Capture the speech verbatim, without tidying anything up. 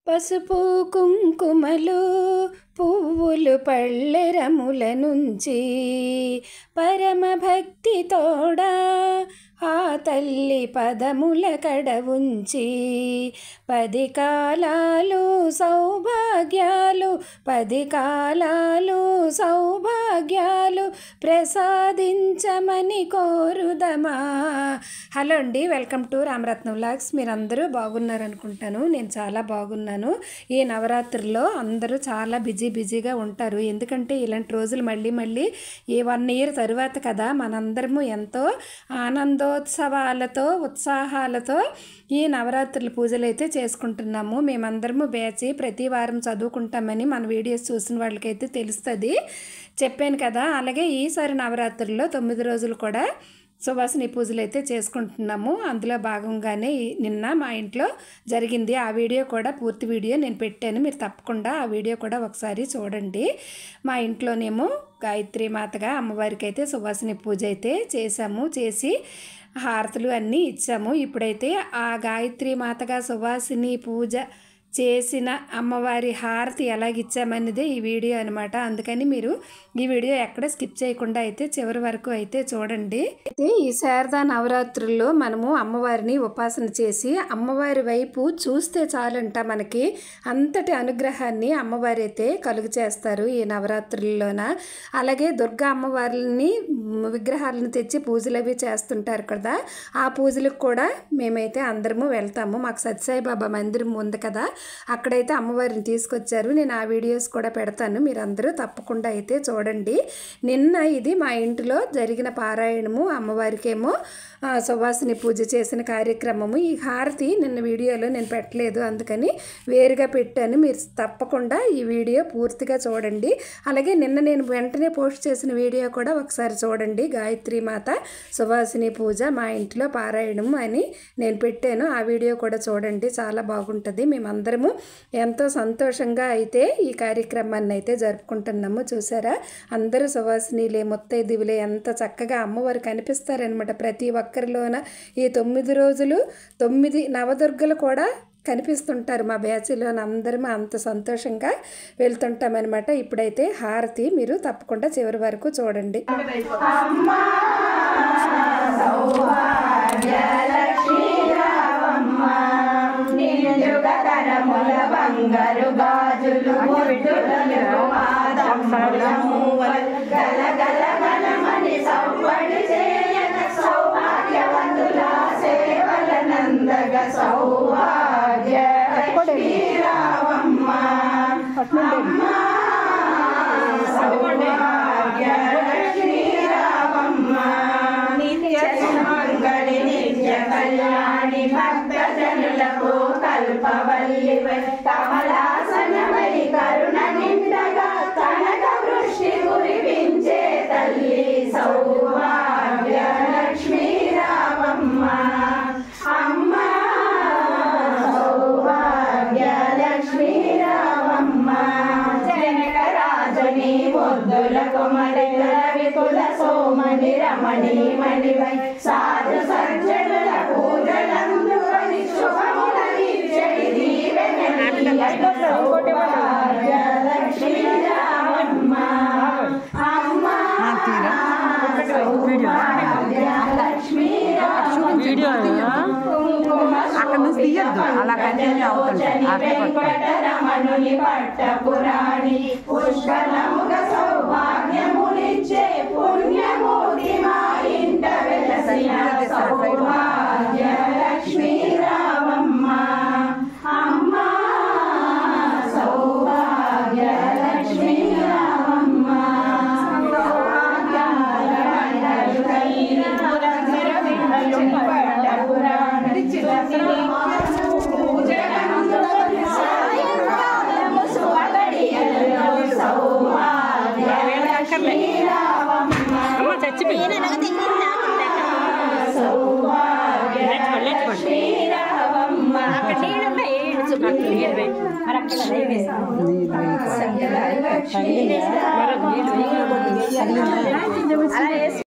పసుపు కుంకుమలు పువ్వులు పళ్ళెరముల నుంచి పరమ భక్తి తోడా ఆ తల్లి పదముల కడ ఉంచి పది కాలాలు సౌభాగ్యాలు పది కాలాలు సౌభాగ్యాలు ప్రసాదించమని కోరుదమా. హలో అండి, వెల్కమ్ టు రామరత్నం వ్లాగ్స్. మీరందరూ బాగున్నారు అనుకుంటాను. నేను చాలా బాగున్నాను. ఈ నవరాత్రుల్లో అందరూ చాలా బిజీ బిజీగా ఉంటారు. ఎందుకంటే ఇలాంటి రోజులు మళ్ళీ మళ్ళీ ఈ వన్ ఇయర్ తరువాత కదా మనందరము ఎంతో ఆనందోత్సవాలతో ఉత్సాహాలతో ఈ నవరాత్రుల పూజలు అయితే చేసుకుంటున్నాము. మేమందరము బ్యాచి ప్రతి వారం చదువుకుంటామని మన వీడియోస్ చూసిన వాళ్ళకైతే తెలుస్తుంది, చెప్పాను కదా. అలాగే ఈసారి నవరాత్రుల్లో తొమ్మిది రోజులు కూడా సువాసిని పూజలు అయితే చేసుకుంటున్నాము. అందులో భాగంగానే నిన్న మా ఇంట్లో జరిగింది. ఆ వీడియో కూడా పూర్తి వీడియో నేను పెట్టాను, మీరు తప్పకుండా ఆ వీడియో కూడా ఒకసారి చూడండి. మా ఇంట్లోనేమో గాయత్రి మాతగా అమ్మవారికి అయితే సువాసిని పూజ అయితే చేసాము. చేసి హారతులు అన్నీ ఇచ్చాము. ఇప్పుడైతే ఆ గాయత్రి మాతగా సువాసిని పూజ చేసిన అమ్మవారి హారతి ఎలాగిచ్చామనేదే ఈ వీడియో అనమాట. అందుకని మీరు ఈ వీడియో ఎక్కడ స్కిప్ చేయకుండా అయితే చివరి వరకు అయితే చూడండి. అయితే ఈ శారదా నవరాత్రుల్లో మనము అమ్మవారిని ఉపాసన చేసి అమ్మవారి వైపు చూస్తే చాలంట మనకి అంతటి అనుగ్రహాన్ని అమ్మవారి అయితే కలుగు చేస్తారు ఈ నవరాత్రుల్లోన. అలాగే దుర్గా అమ్మవారిని విగ్రహాలను తెచ్చి పూజలు అవి చేస్తుంటారు కదా, ఆ పూజలకు కూడా మేమైతే అందరము వెళ్తాము. మాకు సత్యసాయిబాబా మందిరం ఉంది కదా, అక్కడైతే అమ్మవారిని తీసుకొచ్చారు. నేను ఆ వీడియోస్ కూడా పెడతాను, మీరందరూ తప్పకుండా అయితే చూడండి. నిన్న ఇది మా ఇంటిలో జరిగిన పారాయణము, అమ్మవారికేమో సువాసిని పూజ చేసిన కార్యక్రమము. ఈ హారతి నిన్న వీడియోలో నేను పెట్టలేదు, అందుకని వేరుగా పెట్టాను. మీరు తప్పకుండా ఈ వీడియో పూర్తిగా చూడండి. అలాగే నిన్న నేను వెంటనే పోస్ట్ చేసిన వీడియో కూడా ఒకసారి చూడండి. గాయత్రి మాత సువాసిని పూజ మా ఇంటిలో పారాయణము అని నేను పెట్టాను, ఆ వీడియో కూడా చూడండి, చాలా బాగుంటుంది. మేమందరము ఎంతో సంతోషంగా అయితే ఈ కార్యక్రమాన్ని అయితే జరుపుకుంటున్నాము. చూసారా, అందరూ సువాసినిలే ముత్తైదువులే ఎంత చక్కగా అమ్మవారు కనిపిస్తారనమాట ప్రతి ఒక్కరిలోన. ఈ తొమ్మిది రోజులు తొమ్మిది నవదుర్గలు కూడా కనిపిస్తుంటారు మా బ్యాచ్లో. అందరం అంత సంతోషంగా వెళ్తుంటామన్నమాట. ఇప్పుడైతే హారతి మీరు తప్పకుండా చివరి వరకు చూడండి. బంగారు గాజులు గలగలమని సౌపడి చేయక సౌభాగ్యవంతుల సేవలనందగ సౌభాగ్య శ్రీరామమ్మ సౌభాగ్య శ్రీరామమ్మ నిత్య సుమంగళి నిత్య కళ్యాణి భక్త జనులకు కల్పవల్లివై కమలాసనమై కరుణ నిండగా కనక వృష్టి కురిపించే తల్లి సౌభాగ్య లక్ష్మీ రామమ్మ అమ్మ సౌభాగ్య లక్ష్మీ రామమ్మ జనక రాజని ముద్దుల కుమరి వికుల సోమని రమణి మణివై సాధు సజ్జనుల పూజలందుకొని శుభములని చెడి దీవెనని సౌభాగ్య లక్ష్మీ రామమ్మ అమ్మ సౌభాగ్య లక్ష్మీ అక్కడ నుంచి తీయద్దు, అలా కంటిన్యూ అవుతుంది. వెంకటరమణుని పట్టపురాణి పుష్కలముగ సౌభాగ్యమునిచ్చే పుణ్యమూర్తి మా ఇంట వెలసిన సౌభాగ్య లక్ష్మీ రామమ్మ అమ్మ సౌభాగ్య లక్ష్మీ రామమ్మ పట్టపురాణి చచ్చిపోయిన